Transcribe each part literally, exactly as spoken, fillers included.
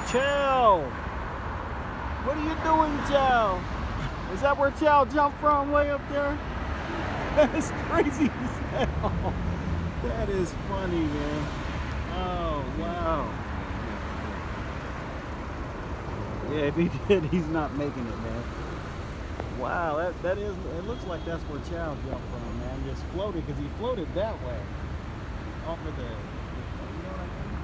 Chow! What are you doing, Chow? Is that where Chow jumped from, way up there? That is crazy as hell. That is funny, man. Oh, wow. Yeah, if he did, he's not making it, man. Wow, that, that is, it looks like that's where Chow jumped from, man. Just floated, because he floated that way. Off of the, you know what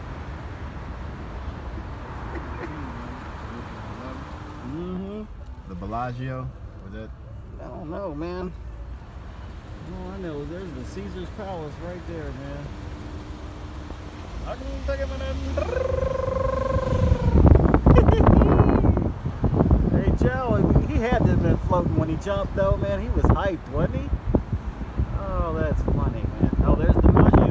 I mean? Mm-hmm. The Bellagio, was that? I don't know, man. All I know is there's the Caesar's Palace right there, man. I can take him in. Hey, Chow, he had to have been floating when he jumped, though, man. He was hyped, wasn't he? Oh, that's funny, man. Oh, there's the Maggio.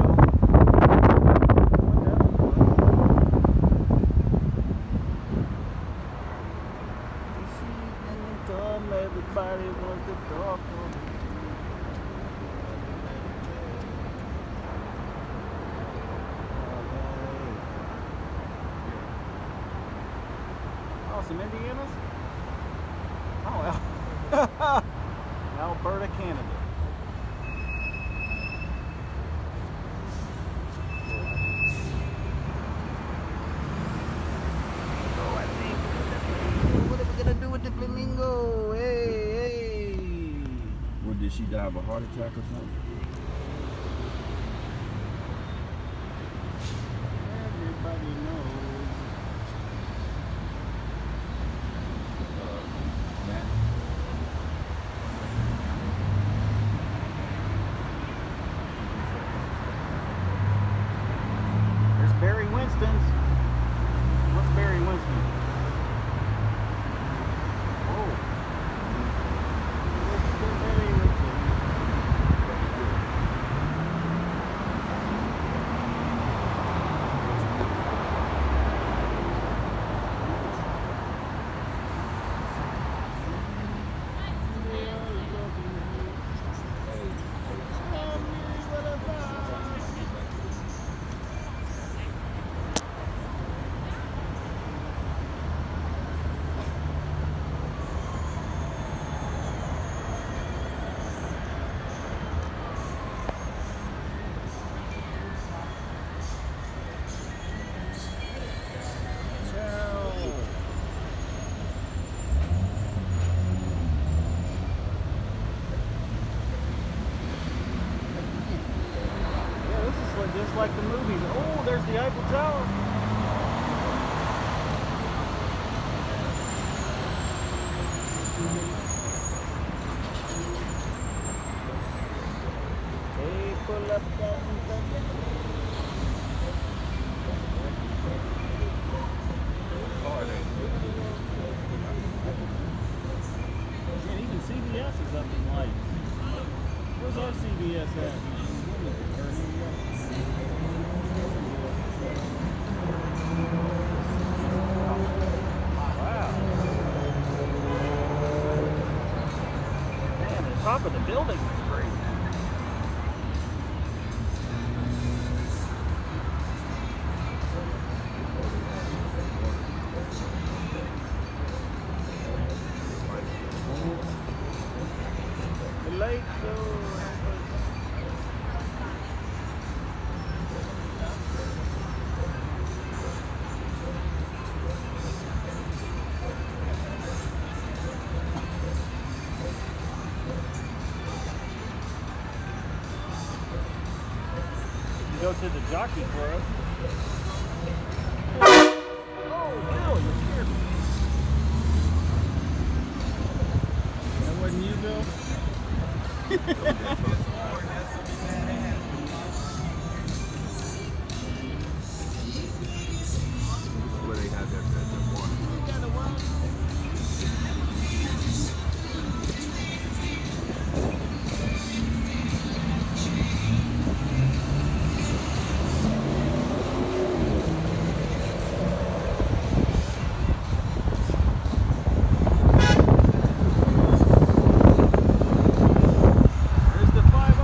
Everybody wants to talk on me. Oh, some Indianas? Oh, Al Alberta, Canada. Oh, I think, what are we gonna do with the flamingo? Hey, hey. What, did she die of a heart attack or something? Everybody knows. Barry Winston's. What's Barry Winston? Oh. What's the Barry Winston? Just like the movies. Oh, there's the Eiffel Tower. Hey, pull up that. Yeah, even C B S is up in lights. Where's our C B S at? Top of the building is great. The lake, so go to the jockey club. Oh, Bill, you scared me. That wasn't you, Bill? Where they have that, that, that water. You got a water? There's the five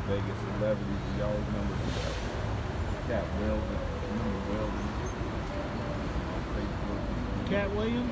Vegas celebrities. Do y'all remember that? Cat Weldon. Remember Weldon? On Facebook. Cat Williams?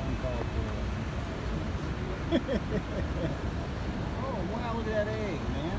Oh wow, look at that egg, man.